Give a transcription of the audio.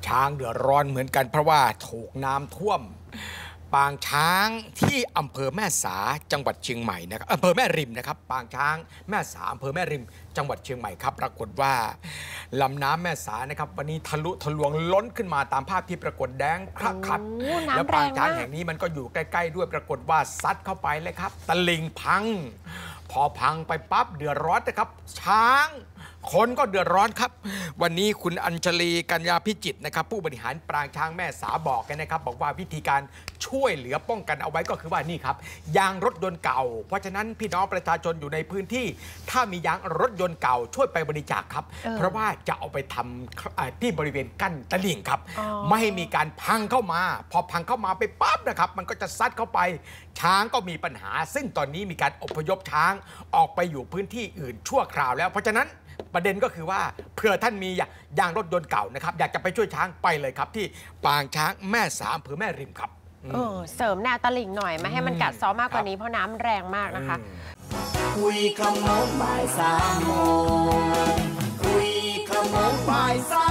ช้างเดือดร้อนเหมือนกันเพราะว่าถูกน้ำท่วมปางช้างที่อำเภอแม่สาจังหวัดเชียงใหม่นะครับอำเภอแม่ริมนะครับปางช้างแม่สาอำเภอแม่ริมจังหวัดเชียงใหม่ครับปรากฏว่าลำน้ำแม่สานะครับวันนี้ทะลุทะลวงล้นขึ้นมาตามภาพที่ปรากฏแดงครับแล้วปางช้างแห่งนี้มันก็อยู่ใกล้ๆด้วยปรากฏว่าซัดเข้าไปเลยครับตลิ่งพังพอพังไปปั๊บเดือดร้อนนะครับช้างคนก็เดือดร้อนครับวันนี้คุณอัญชลีกัญญาพิจิตรนะครับผู้บริหารปางช้างแม่สาบอกกันนะครับบอกว่าวิธีการช่วยเหลือป้องกันเอาไว้ก็คือว่านี่ครับยางรถยนต์เก่าเพราะฉะนั้นพี่น้องประชาชนอยู่ในพื้นที่ถ้ามียางรถยนต์เก่าช่วยไปบริจาคครับเพราะว่าจะเอาไปทำที่บริเวณกั้นตลิ่งครับไม่ให้มีการพังเข้ามาพอพังเข้ามาไปปั๊บนะครับมันก็จะซัดเข้าไปช้างก็มีปัญหาซึ่งตอนนี้มีการอพยพช้างออกไปอยู่พื้นที่อื่นชั่วคราวแล้วเพราะฉะนั้นประเด็นก็คือว่าเผื่อท่านมียางรถยนต์เก่านะครับอยากจะไปช่วยช้างไปเลยครับที่ปางช้างแม่สาอำเภอแม่ริมครับเสริมแนวตลิ่งหน่อยไม่ให้มันกัดเซาะมากกว่านี้เพราะน้ำแรงมากนะคะคุยขโมงบ่าย3 โมงคุยขโมงบ่าย3